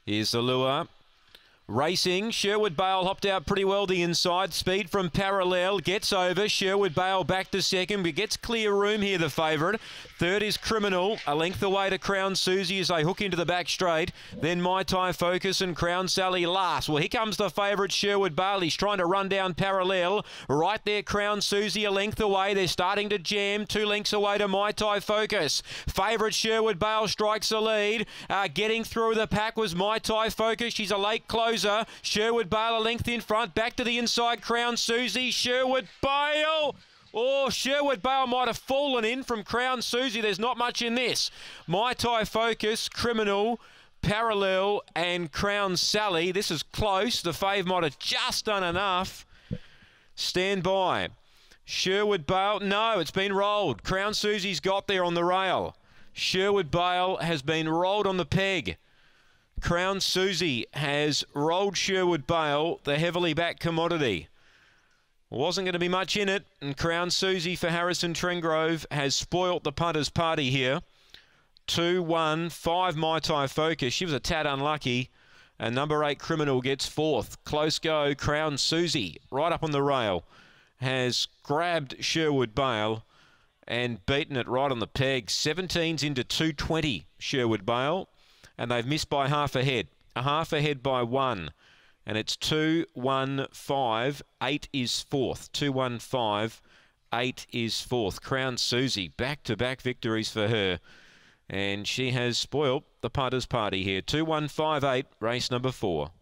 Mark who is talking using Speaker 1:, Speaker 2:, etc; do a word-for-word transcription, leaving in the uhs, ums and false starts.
Speaker 1: Here's the lure. Racing, Sherwood Bale hopped out pretty well the inside. Speed from Parallel, gets over. Sherwood Bale back to second, but gets clear room here, the favourite. Third is Criminal, a length away to Crown Susie as they hook into the back straight. Then Mai Tai Focus and Crown Sally last. Well, here comes the favourite, Sherwood Bale. He's trying to run down Parallel. Right there, Crown Susie, a length away. They're starting to jam. Two lengths away to Mai Tai Focus. Favourite, Sherwood Bale, strikes the lead. Uh, getting through the pack was Mai Tai Focus. She's a late closer. Sherwood Bale a length in front. Back to the inside, Crown Susie. Sherwood Bale. Oh, Sherwood Bale might have fallen in from Crown Susie. There's not much in this. Mai Tai Focus, Criminal, Parallel and Crown Sally. This is close. The fave might have just done enough. Stand by. Sherwood Bale. No, it's been rolled. Crown Susie's got there on the rail. Sherwood Bale has been rolled on the peg. Crown Susie has rolled Sherwood Bale, the heavily backed commodity. Wasn't going to be much in it, and Crown Susie for Harrison Trengrove has spoilt the punter's party here. two one, five Mai Tai Focus. She was a tad unlucky, and number eight Criminal gets fourth. Close go, Crown Susie, right up on the rail, has grabbed Sherwood Bale and beaten it right on the peg. seventeens into two twenty, Sherwood Bale. And they've missed by half a head. A half a head by one. And it's two one five. Eight is fourth. two one five. Eight is fourth. Crown Susie, back-to-back victories for her. And she has spoilt the punter's party here. two one five eight, race number four.